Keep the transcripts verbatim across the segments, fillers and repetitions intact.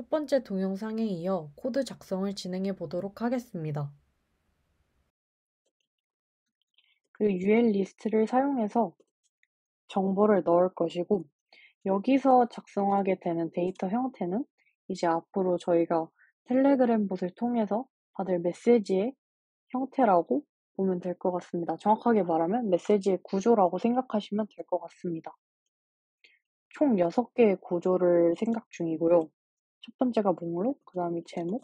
첫 번째 동영상에 이어 코드 작성을 진행해 보도록 하겠습니다. 그 유엘 리스트를 사용해서 정보를 넣을 것이고, 여기서 작성하게 되는 데이터 형태는 이제 앞으로 저희가 텔레그램 봇을 통해서 받을 메시지의 형태라고 보면 될 것 같습니다. 정확하게 말하면 메시지의 구조라고 생각하시면 될 것 같습니다. 총 여섯 개의 구조를 생각 중이고요. 첫 번째가 목록, 그 다음이 제목,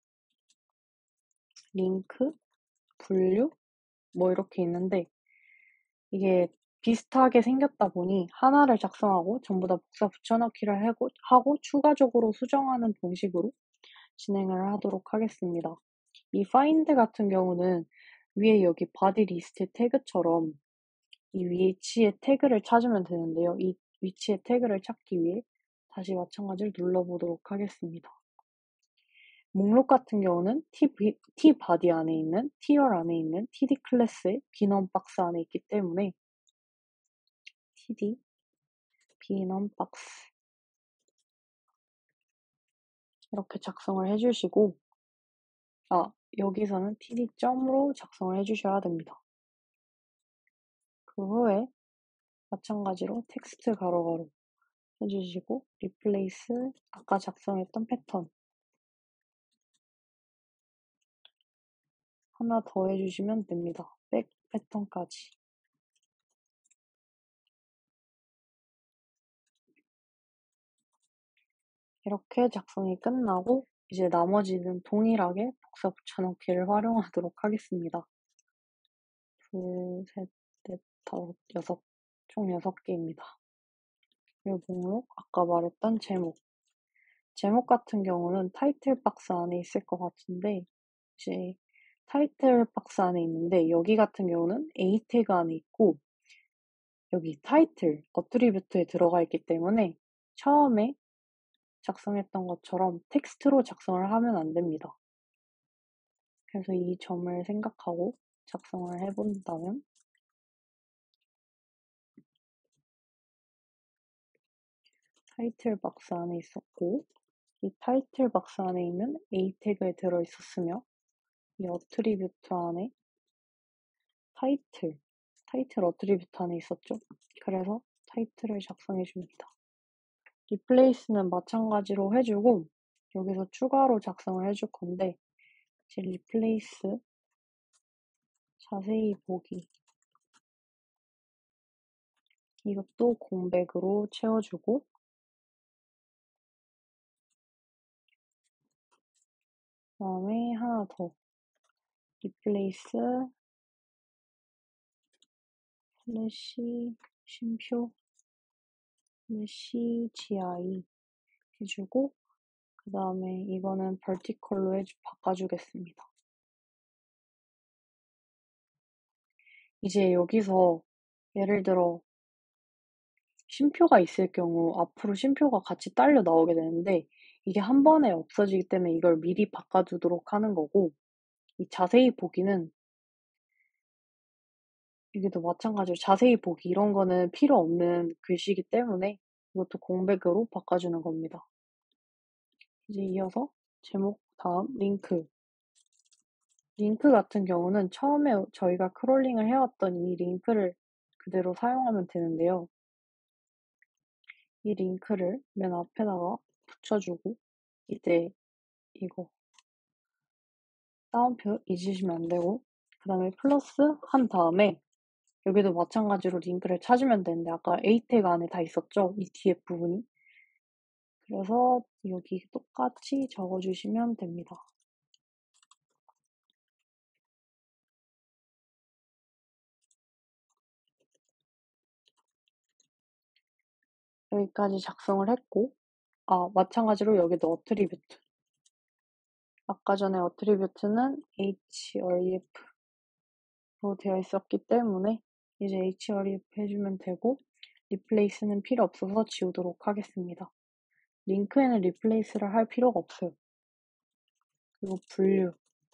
링크, 분류, 뭐 이렇게 있는데, 이게 비슷하게 생겼다 보니 하나를 작성하고 전부 다 복사 붙여넣기를 하고, 하고 추가적으로 수정하는 방식으로 진행을 하도록 하겠습니다. 이 find 같은 경우는 위에 여기 body list 태그처럼 이 위치의 태그를 찾으면 되는데요. 이 위치의 태그를 찾기 위해 다시 마찬가지로 눌러보도록 하겠습니다. 목록 같은 경우는 t, t body 안에 있는 tier 안에 있는 td 클래스의 비넘 박스 안에 있기 때문에 td 비넘 박스 이렇게 작성을 해주시고, 아, 여기서는 td 점으로 작성을 해주셔야 됩니다. 그 후에 마찬가지로 텍스트 가로가로 해주시고, replace 아까 작성했던 패턴 하나 더 해주시면 됩니다. 백 패턴까지. 이렇게 작성이 끝나고 이제 나머지는 동일하게 복사 붙여넣기를 활용하도록 하겠습니다. 둘, 셋, 넷, 다섯, 여섯, 총 여섯 개입니다. 이 목록, 아까 말했던 제목. 제목 같은 경우는 타이틀 박스 안에 있을 것 같은데, 이제 타이틀 박스 안에 있는데, 여기 같은 경우는 A 태그 안에 있고, 여기 타이틀, 어트리뷰트에 들어가 있기 때문에 처음에 작성했던 것처럼 텍스트로 작성을 하면 안 됩니다. 그래서 이 점을 생각하고 작성을 해본다면, 타이틀 박스 안에 있었고, 이 타이틀 박스 안에 있는 A 태그에 들어있었으며, 이 어트리뷰트 안에 타이틀, 타이틀 어트리뷰트 안에 있었죠. 그래서 타이틀을 작성해 줍니다. 리플레이스는 마찬가지로 해주고, 여기서 추가로 작성을 해줄 건데, 이제 리플레이스 자세히 보기, 이것도 공백으로 채워주고, 그 다음에 하나 더 리플레이스 슬래시 쉼표 슬래시 gi 해주고, 그 다음에 이거는 vertical로 해주, 바꿔주겠습니다. 이제 여기서 예를 들어 쉼표가 있을 경우 앞으로 쉼표가 같이 딸려 나오게 되는데, 이게 한 번에 없어지기 때문에 이걸 미리 바꿔두도록 하는 거고, 이 자세히 보기는 여기도 마찬가지로 자세히 보기 이런 거는 필요 없는 글씨이기 때문에 이것도 공백으로 바꿔주는 겁니다. 이제 이어서 제목 다음 링크. 링크 같은 경우는 처음에 저희가 크롤링을 해왔던 이 링크를 그대로 사용하면 되는데요. 이 링크를 맨 앞에다가 붙여주고, 이제 이거 따옴표 잊으시면 안 되고, 그 다음에 플러스 한 다음에 여기도 마찬가지로 링크를 찾으면 되는데, 아까 A 태그 안에 다 있었죠? 이 뒤에 부분이. 그래서 여기 똑같이 적어주시면 됩니다. 여기까지 작성을 했고, 아, 마찬가지로 여기도 어트리뷰트. 아까 전에 어트리뷰트는 href로 되어 있었기 때문에 이제 href 해주면 되고, 리플레이스는 필요 없어서 지우도록 하겠습니다. 링크에는 리플레이스를 할 필요가 없어요. 그리고 분류.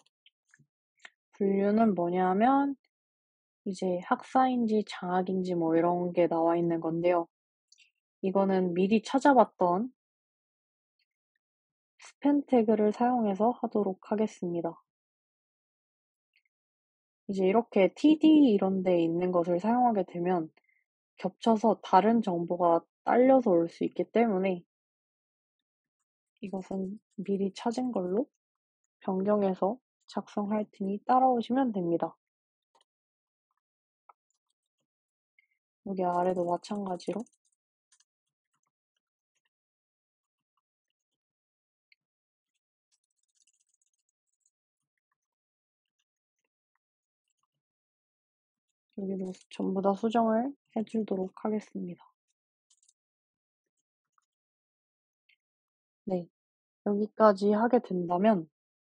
분류는 뭐냐면 이제 학사인지 장학인지 뭐 이런 게 나와 있는 건데요. 이거는 미리 찾아봤던 append 태그를 사용해서 하도록 하겠습니다. 이제 이렇게 td 이런 데 있는 것을 사용하게 되면 겹쳐서 다른 정보가 딸려서 올 수 있기 때문에 이것은 미리 찾은 걸로 변경해서 작성할 테니 따라오시면 됩니다. 여기 아래도 마찬가지로 여기도 전부 다 수정을 해주도록 하겠습니다. 네, 여기까지 하게 된다면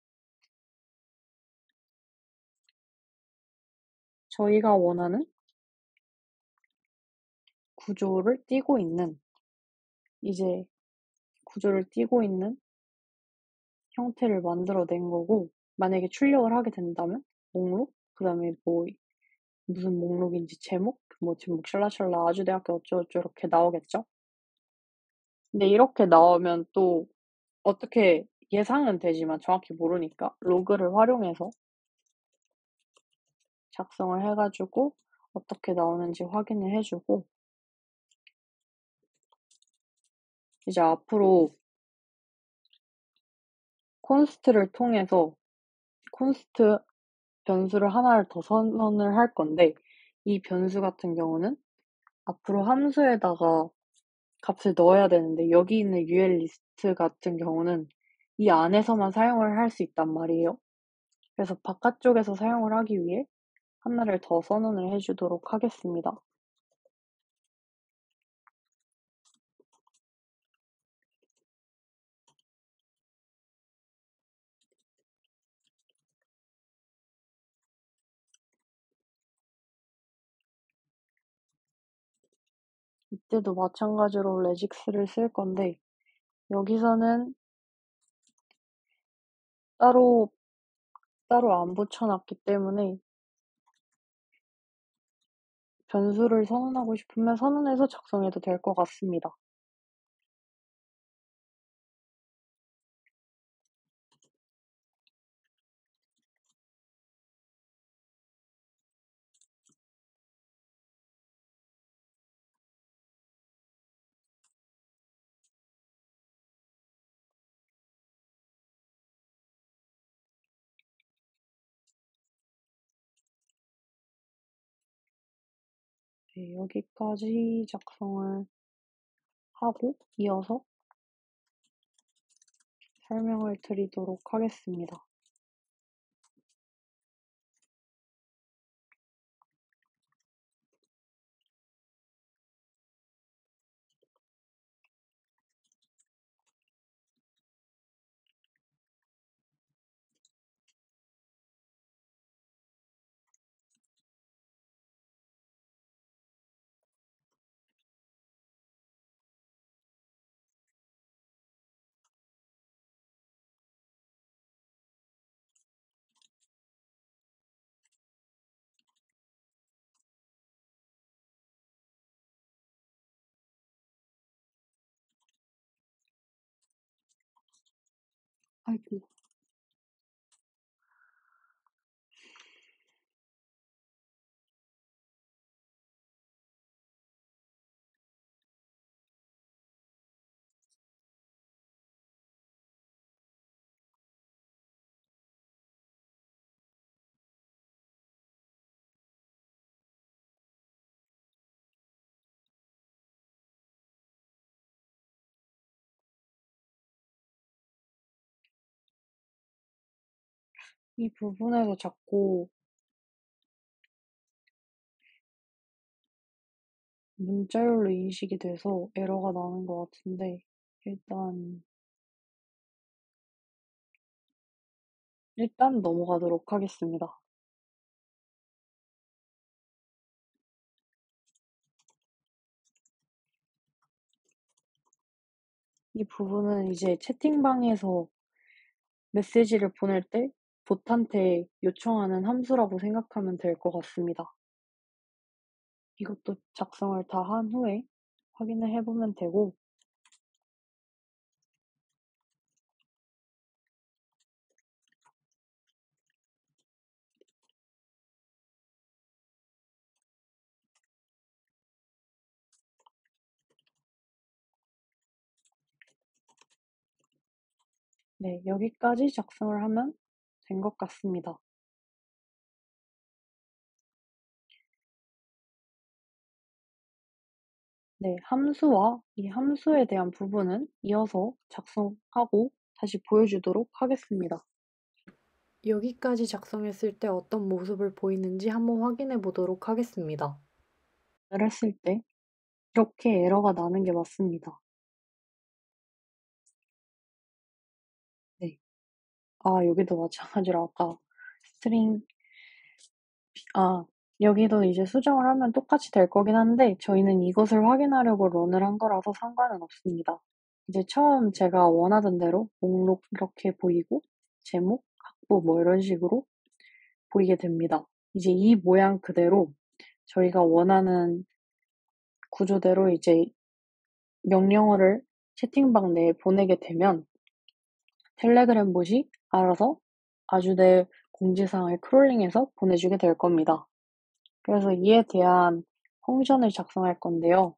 저희가 원하는 구조를 띄고 있는 이제 구조를 띄고 있는 형태를 만들어낸 거고 만약에 출력을 하게 된다면 목록, 그 다음에 뭐 무슨 목록인지 제목, 뭐 제목 샬라샬라 아주대학교 어쩌고저쩌고 이렇게 나오겠죠? 근데 이렇게 나오면 또 어떻게 예상은 되지만 정확히 모르니까 로그를 활용해서 작성을 해가지고 어떻게 나오는지 확인을 해주고 이제 앞으로 콘스트를 통해서 콘스트 변수를 하나를 더 선언을 할 건데 이 변수 같은 경우는 앞으로 함수에다가 값을 넣어야 되는데 여기 있는 유엘리스트 같은 경우는 이 안에서만 사용을 할 수 있단 말이에요. 그래서 바깥쪽에서 사용을 하기 위해 하나를 더 선언을 해주도록 하겠습니다. 이때도 마찬가지로 레직스를 쓸 건데 여기서는 따로 따로 안 붙여놨기 때문에 변수를 선언하고 싶으면 선언해서 작성해도 될 것 같습니다. 네, 여기까지 작성을 하고 이어서 설명을 드리도록 하겠습니다. 아이고. 이 부분에서 자꾸 문자열로 인식이 돼서 에러가 나는 것 같은데 일단 일단 넘어가도록 하겠습니다. 이 부분은 이제 채팅방에서 메시지를 보낼 때 봇한테 요청하는 함수라고 생각하면 될 것 같습니다. 이것도 작성을 다 한 후에 확인을 해보면 되고 네, 여기까지 작성을 하면 된 것 같습니다. 네, 함수와 이 함수에 대한 부분은 이어서 작성하고 다시 보여주도록 하겠습니다. 여기까지 작성했을 때 어떤 모습을 보이는지 한번 확인해 보도록 하겠습니다. 했을 때 이렇게 에러가 나는 게 맞습니다. 네. 아, 여기도 마찬가지로 아까 스트링, 아, 여기도 이제 수정을 하면 똑같이 될 거긴 한데 저희는 이것을 확인하려고 런을 한 거라서 상관은 없습니다. 이제 처음 제가 원하던 대로 목록 이렇게 보이고 제목, 학부 뭐 이런 식으로 보이게 됩니다. 이제 이 모양 그대로 저희가 원하는 구조대로 이제 명령어를 채팅방 내에 보내게 되면 텔레그램 봇이 알아서 아주 내 공지사항을 크롤링해서 보내주게 될 겁니다. 그래서 이에 대한 펑션을 작성할 건데요.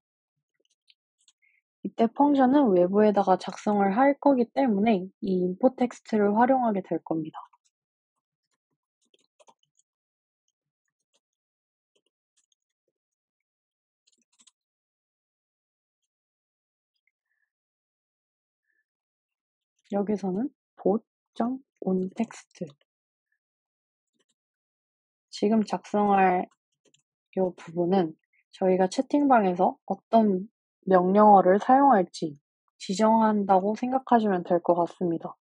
이때 펑션은 외부에다가 작성을 할 거기 때문에 이 인포 텍스트를 활용하게 될 겁니다. 여기서는 bot.onText 지금 작성할 이 부분은 저희가 채팅방에서 어떤 명령어를 사용할지 지정한다고 생각하시면 될 것 같습니다.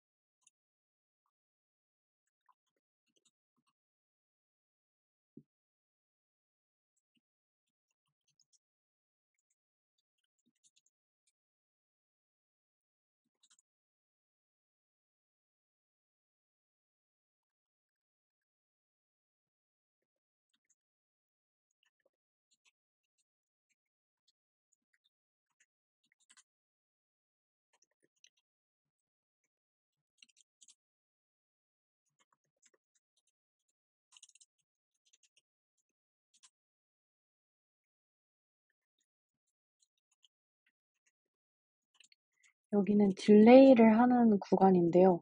여기는 딜레이를 하는 구간인데요.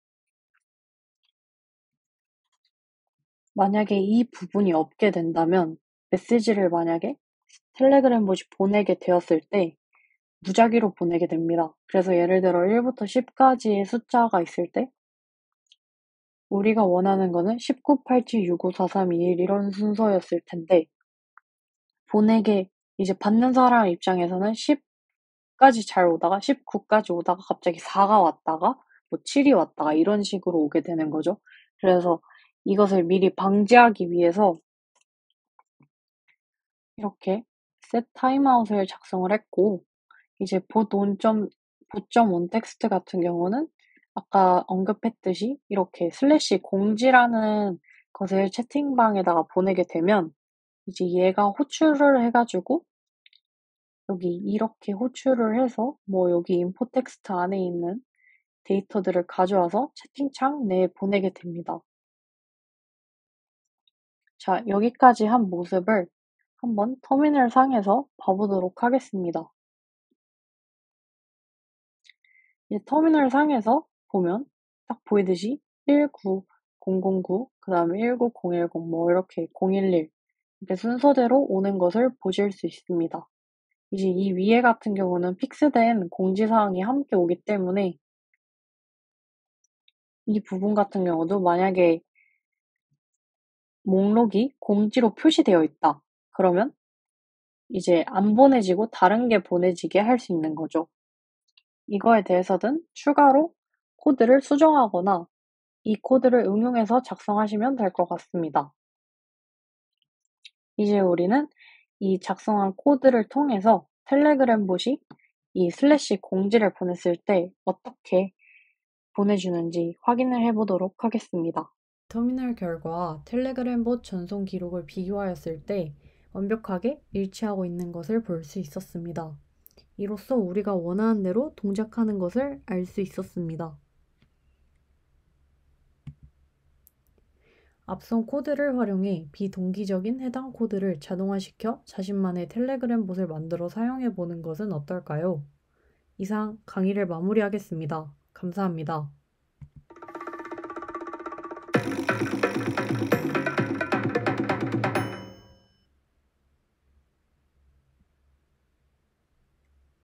만약에 이 부분이 없게 된다면 메시지를 만약에 텔레그램 봇이 보내게 되었을 때 무작위로 보내게 됩니다. 그래서 예를 들어 일부터 십까지의 숫자가 있을 때 우리가 원하는 거는 십구, 팔칠, 육오, 사, 삼, 이, 일 이런 순서였을 텐데 보내게 이제 받는 사람 입장에서는 십까지 잘 오다가 십구까지 오다가 갑자기 사가 왔다가 뭐 칠이 왔다가 이런 식으로 오게 되는 거죠. 그래서 이것을 미리 방지하기 위해서 이렇게 set 타임아웃을 작성을 했고 이제 bot on 텍스트 같은 경우는 아까 언급했듯이 이렇게 슬래시 공지라는 것을 채팅방에다가 보내게 되면 이제 얘가 호출을 해가지고 여기 이렇게 호출을 해서 뭐 여기 인포 텍스트 안에 있는 데이터들을 가져와서 채팅창 내에 보내게 됩니다. 자, 여기까지 한 모습을 한번 터미널 상에서 봐보도록 하겠습니다. 이제 터미널 상에서 보면 딱 보이듯이 일구공공구, 그 다음에 일구공일공, 뭐 이렇게 공일일 이렇게 순서대로 오는 것을 보실 수 있습니다. 이제 이 위에 같은 경우는 픽스된 공지사항이 함께 오기 때문에 이 부분 같은 경우도 만약에 목록이 공지로 표시되어 있다. 그러면 이제 안 보내지고 다른 게 보내지게 할 수 있는 거죠. 이거에 대해서는 추가로 코드를 수정하거나 이 코드를 응용해서 작성하시면 될 것 같습니다. 이제 우리는 이 작성한 코드를 통해서 텔레그램 봇이 이 슬래시 공지를 보냈을 때 어떻게 보내주는지 확인을 해보도록 하겠습니다. 터미널 결과와 텔레그램 봇 전송 기록을 비교하였을 때 완벽하게 일치하고 있는 것을 볼 수 있었습니다. 이로써 우리가 원하는 대로 동작하는 것을 알 수 있었습니다. 앞선 코드를 활용해 비동기적인 해당 코드를 자동화시켜 자신만의 텔레그램 봇을 만들어 사용해 보는 것은 어떨까요? 이상 강의를 마무리하겠습니다. 감사합니다.